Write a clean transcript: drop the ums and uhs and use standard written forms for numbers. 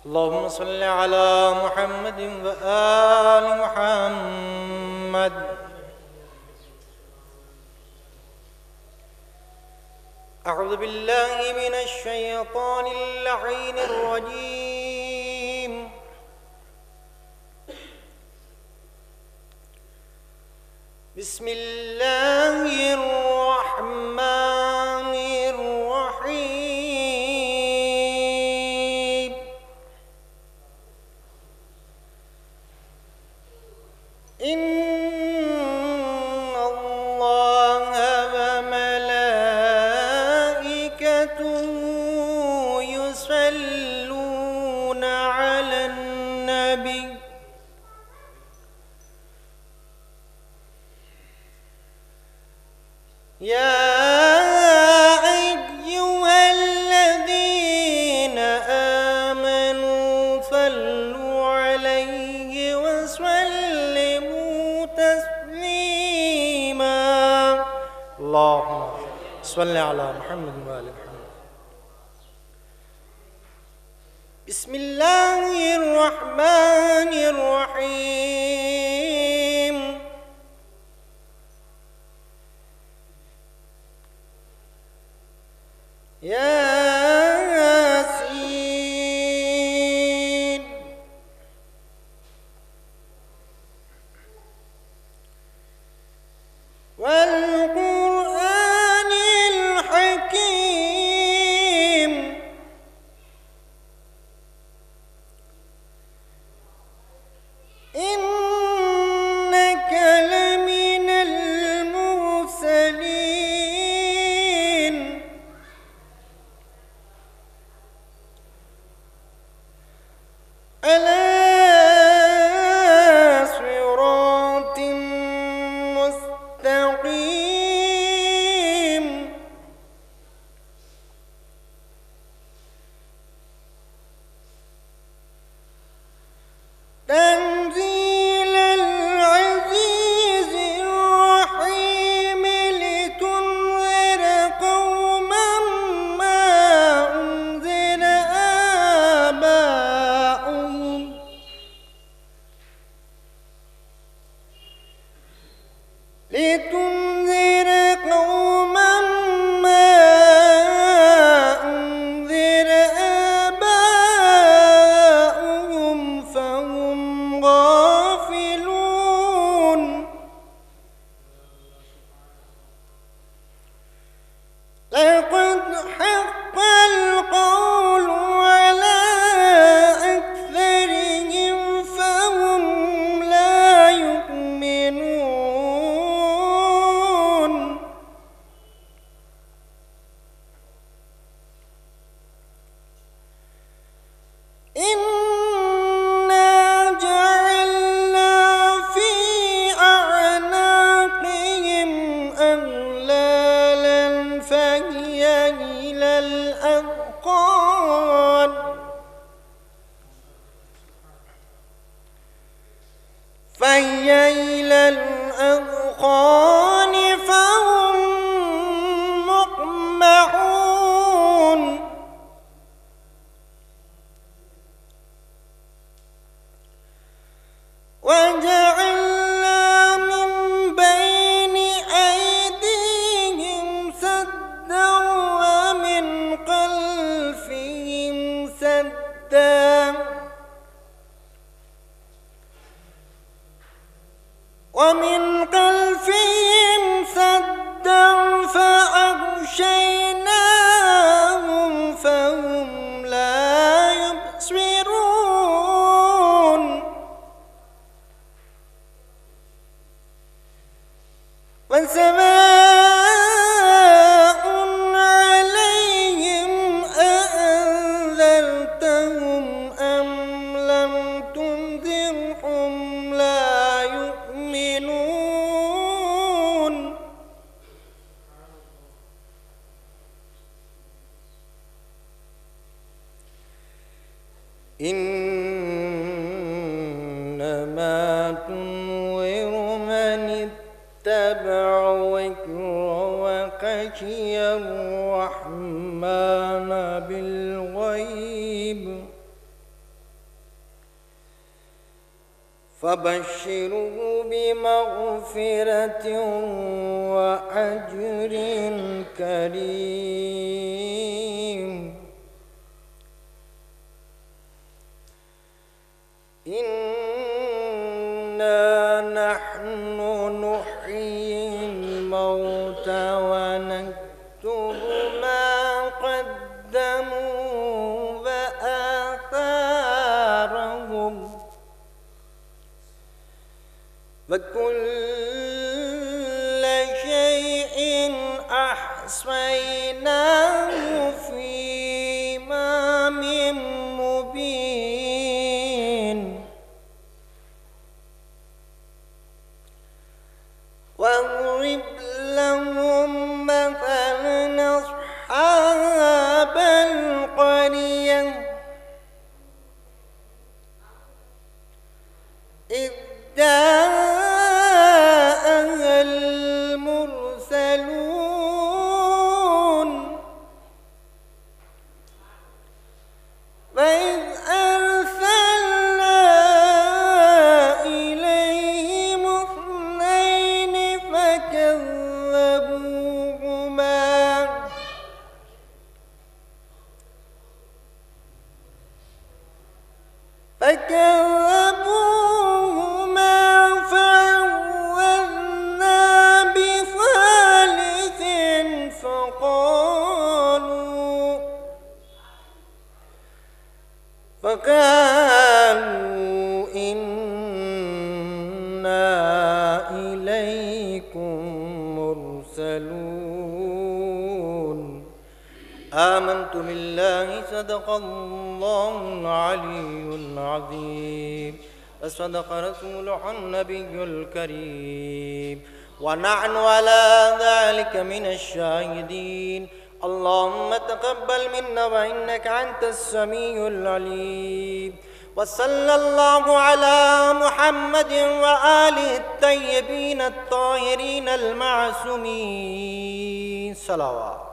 اللهم صل على محمد وآل محمد. أعوذ بالله من الشيطان اللعين الرجيم. بسم الله الرحمن الرحيم. إن الله وملائكته يصلون على النبي يا أيها الذين آمنوا صلوا عليه وسلموا تسليما. اللهم صل على محمد وآل محمد. بسم الله الرحمن الرحيم. ياسين والقرآن الحكيم إنك لمن المرسلين على صراط مستقيم. تنزيل العزيز الرحيم لتنذر قوما ما أنزل آباؤهم لتنذر قوما ما أنذر آباؤهم فهم غافلون. لقد حق القول على أكثرهم فهم لا يؤمنون. إنا جعلنا في أعناقهم أغلالا فهي إلى الأذقان فهم مقمحون. وجعلنا من بين أيديهم سدا ومن خلفهم سدا فأغشيناهم فهم لا يبصرون. وسواء عليهم أأنذرتهم أم لم تنذرهم لا يؤمنون. إنما تنذر من اتبع الذكر وخشي الرحمن بالغيب فبشره بمغفرة وأجر كريم. إنا نحن نحيي الموتى ونكتب ما قدموا وآثارهم وكل شيء أحصيناه في إمام مبين. واضرب لهم مثلا أصحاب القرية إذ جاءها المرسلون فإذ أرسلنا إليهم اثنين فكذبوهما فعوضنا بثالث فقالوا إنا إليكم مرسلون. آمنت بالله صدق الله العلي العظيم وصدق رسوله النبي الكريم ونحن على ذلك من الشاهدين. اللهم تقبل منا وإنك أنت السميع العليم. وصلى الله على محمد وآله الطيبين الطاهرين المعصومين. صلوات.